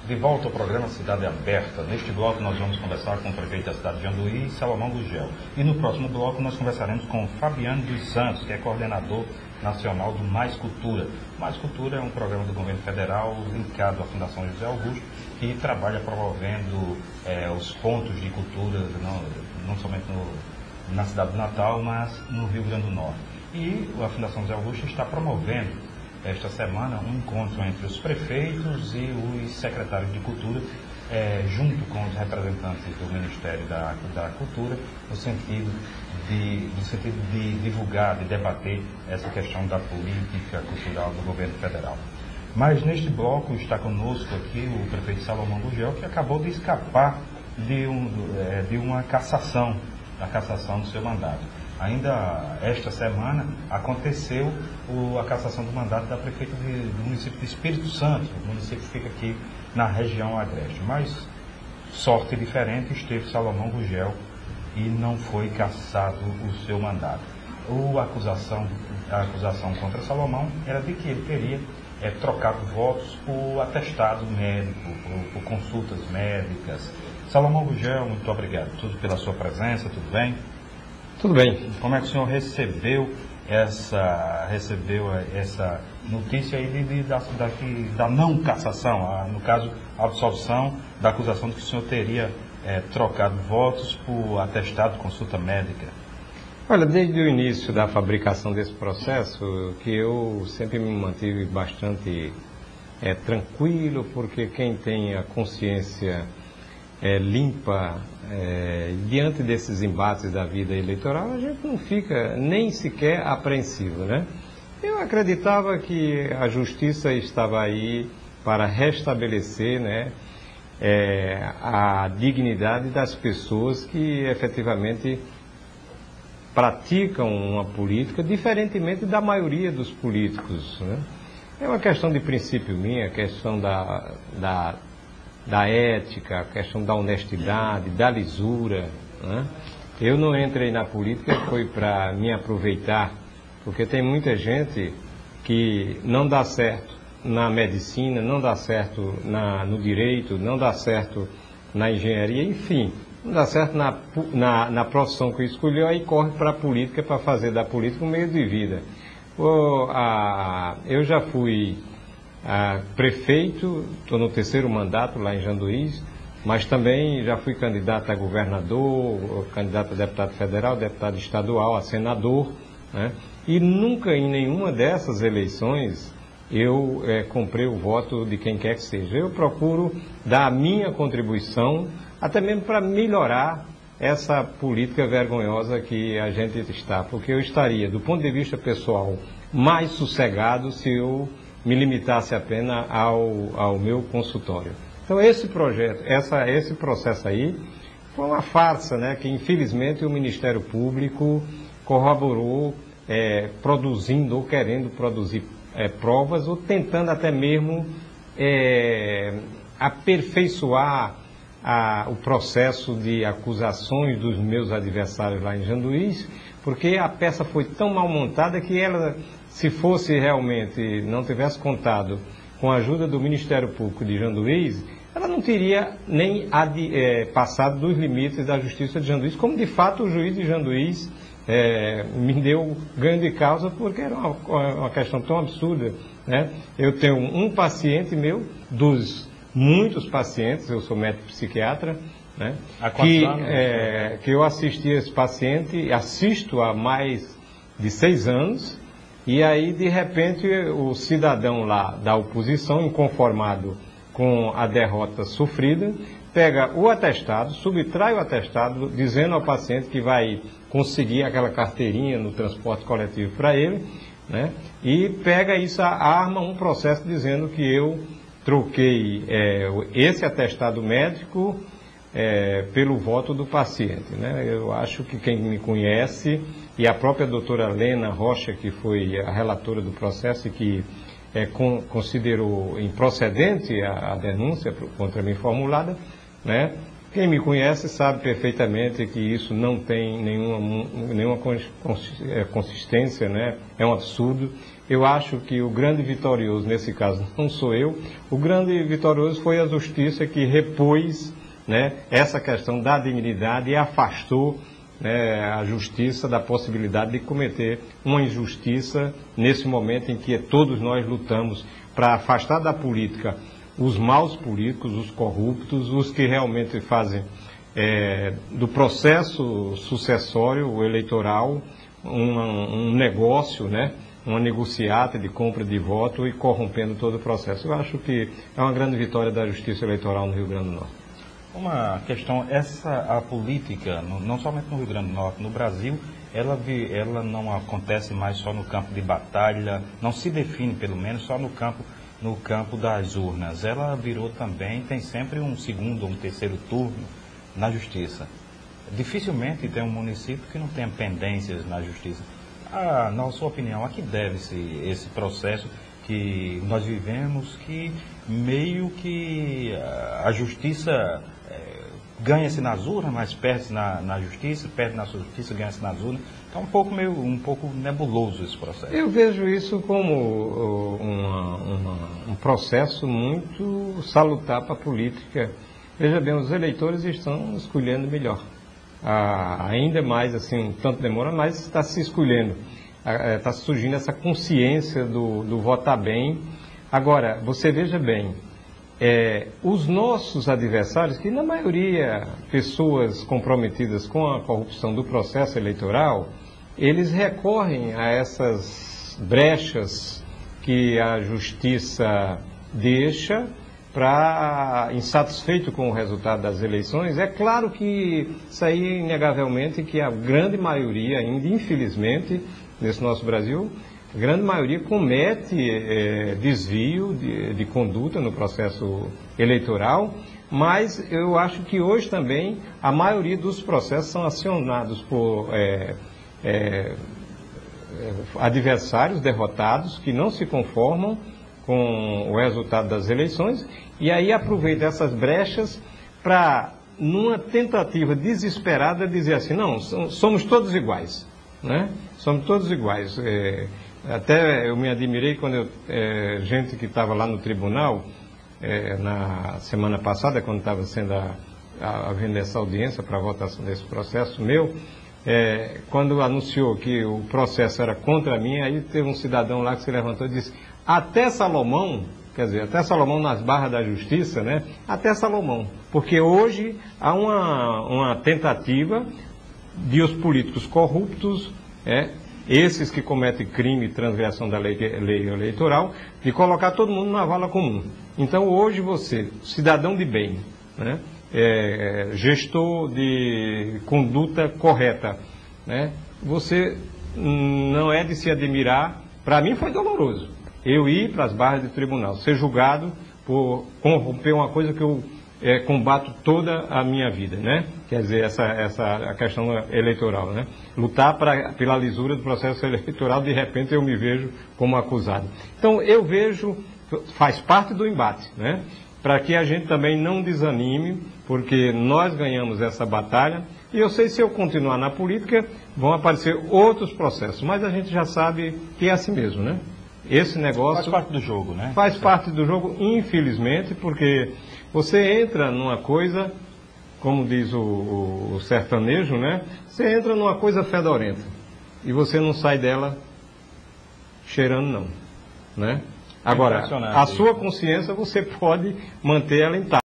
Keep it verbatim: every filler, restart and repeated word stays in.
De volta ao programa Cidade Aberta. Neste bloco nós vamos conversar com o prefeito da cidade de Janduí, Salomão Gugel. E no próximo bloco nós conversaremos com Fabiano dos Santos, que é coordenador nacional do Mais Cultura. Mais Cultura é um programa do governo federal linkado à Fundação José Augusto, que trabalha promovendo é, os pontos de cultura, não, não somente no, na cidade do Natal, mas no Rio Grande do Norte. E a Fundação José Augusto está promovendo esta semana um encontro entre os prefeitos e os secretários de cultura, é, junto com os representantes do Ministério da, da Cultura, no sentido de, no sentido de divulgar, de debater essa questão da política cultural do governo federal. Mas neste bloco está conosco aqui o prefeito Salomão Gugel, que acabou de escapar de, um, é, de uma cassação, da cassação do seu mandato. Ainda esta semana aconteceu o, a cassação do mandato da prefeita de, do município de Espírito Santo, o município que fica aqui na região agreste. Mas, sorte diferente, esteve Salomão Gugel e não foi cassado o seu mandato. O acusação, a acusação contra Salomão era de que ele teria é, trocado votos por atestado médico, por, por consultas médicas. Salomão Gugel, muito obrigado tudo pela sua presença, tudo bem? Tudo bem. Como é que o senhor recebeu essa, recebeu essa notícia aí de, de, da, da, da não cassação, a, no caso, a absolvição da acusação de que o senhor teria é, trocado votos por atestado de consulta médica? Olha, desde o início da fabricação desse processo, que eu sempre me mantive bastante é, tranquilo, porque quem tem a consciência É, limpa, é, diante desses embates da vida eleitoral, a gente não fica nem sequer apreensivo, né? Eu acreditava que a justiça estava aí para restabelecer, né, é, a dignidade das pessoas que efetivamente praticam uma política, diferentemente da maioria dos políticos, né? É uma questão de princípio minha, questão da... da da ética, a questão da honestidade, da lisura, né? Eu não entrei na política, foi para me aproveitar, porque tem muita gente que não dá certo na medicina, não dá certo na, no direito, não dá certo na engenharia, enfim, não dá certo na, na, na profissão que escolheu, aí corre para a política para fazer da política um meio de vida. O, a, eu já fui Ah, prefeito, estou no terceiro mandato lá em Janduí, mas também já fui candidato a governador, candidato a deputado federal, deputado estadual, a senador, né? E nunca em nenhuma dessas eleições eu é, comprei o voto de quem quer que seja. Eu procuro dar a minha contribuição, até mesmo para melhorar essa política vergonhosa que a gente está, porque eu estaria, do ponto de vista pessoal, mais sossegado se eu me limitasse apenas ao, ao meu consultório. Então esse projeto, essa, esse processo aí foi uma farsa, né, que infelizmente o Ministério Público corroborou, é, produzindo ou querendo produzir é, provas, ou tentando até mesmo é, aperfeiçoar a, o processo de acusações dos meus adversários lá em Janduí, porque a peça foi tão mal montada que ela, se fosse realmente, não tivesse contado com a ajuda do Ministério Público de Janduí, ela não teria nem adi, é, passado dos limites da Justiça de Janduí, como de fato o juiz de Janduí é, me deu ganho de causa, porque era uma, uma questão tão absurda, né? Eu tenho um paciente meu, dos muitos pacientes, eu sou médico psiquiatra, né? que, anos, é, que eu assisti a esse paciente, assisto há mais de seis anos, e aí de repente o cidadão lá da oposição, inconformado com a derrota sofrida, pega o atestado, subtrai o atestado, dizendo ao paciente que vai conseguir aquela carteirinha no transporte coletivo para ele, né? E pega isso, arma um processo dizendo que eu troquei é, esse atestado médico é, pelo voto do paciente, né? Eu acho que quem me conhece, e a própria doutora Lena Rocha, que foi a relatora do processo e que é, con, considerou improcedente a, a denúncia contra mim formulada, né? Quem me conhece sabe perfeitamente que isso não tem nenhuma, nenhuma consistência, né? É um absurdo. Eu acho que o grande vitorioso, nesse caso, não sou eu, o grande vitorioso foi a justiça que repôs, né, essa questão da dignidade e afastou, né, a justiça da possibilidade de cometer uma injustiça nesse momento em que todos nós lutamos para afastar da política os maus políticos, os corruptos, os que realmente fazem é, do processo sucessório eleitoral um, um negócio, né, uma negociata de compra de voto e corrompendo todo o processo. Eu acho que é uma grande vitória da justiça eleitoral no Rio Grande do Norte. Uma questão, essa a política, no, não somente no Rio Grande do Norte, no Brasil, ela, vi, ela não acontece mais só no campo de batalha, não se define pelo menos só no campo, no campo das urnas. Ela virou também, tem sempre um segundo ou um terceiro turno na justiça. Dificilmente tem um município que não tenha pendências na justiça. Ah, na sua opinião, a que deve-se esse processo que nós vivemos, que meio que a justiça é, ganha-se nas urnas, mas perde-se na, na justiça, perde na justiça, ganha-se nas urnas. Então, um pouco, meio, um pouco nebuloso esse processo. Eu vejo isso como uma, uma, um processo muito salutar para a política. Veja bem, os eleitores estão escolhendo melhor. Ah, ainda mais, assim, um tanto demora, mas está se escolhendo. Está surgindo essa consciência do, do votar bem. Agora, você veja bem, é, os nossos adversários, que na maioria pessoas comprometidas com a corrupção do processo eleitoral, eles recorrem a essas brechas que a justiça deixa para, insatisfeito com o resultado das eleições. É claro que isso aí, inegavelmente, que a grande maioria ainda, infelizmente, nesse nosso Brasil, a grande maioria comete é, desvio de, de conduta no processo eleitoral, mas eu acho que hoje também a maioria dos processos são acionados por é, é, adversários derrotados que não se conformam com o resultado das eleições e aí aproveita essas brechas para, numa tentativa desesperada, dizer assim, não, somos todos iguais, né? Somos todos iguais. É, até eu me admirei quando eu, é, gente que estava lá no tribunal, é, na semana passada, quando estava sendo a, a, havendo essa audiência para a votação desse processo meu, é, quando anunciou que o processo era contra mim, aí teve um cidadão lá que se levantou e disse, até Salomão, quer dizer, até Salomão nas barras da justiça, né? Até Salomão, porque hoje há uma, uma tentativa de os políticos corruptos, é, esses que cometem crime e transgressão da lei, lei eleitoral, de colocar todo mundo na vala comum. Então hoje você, cidadão de bem, né, é, gestor de conduta correta, né, você não é de se admirar. Para mim foi doloroso eu ir para as barras de tribunal, ser julgado por corromper uma coisa que eu é, combato toda a minha vida, né? Quer dizer, essa, essa a questão eleitoral, né? Lutar pra, pela lisura do processo eleitoral, de repente eu me vejo como acusado. Então eu vejo, faz parte do embate, né? Para que a gente também não desanime, porque nós ganhamos essa batalha, e eu sei, se eu continuar na política, vão aparecer outros processos, mas a gente já sabe que é assim mesmo, né? Esse negócio... Faz parte do jogo, né? Faz parte do jogo, infelizmente, porque você entra numa coisa, como diz o, o, o sertanejo, né? Você entra numa coisa fedorenta e você não sai dela cheirando, não, né? Agora, a sua consciência você pode manter ela intacta.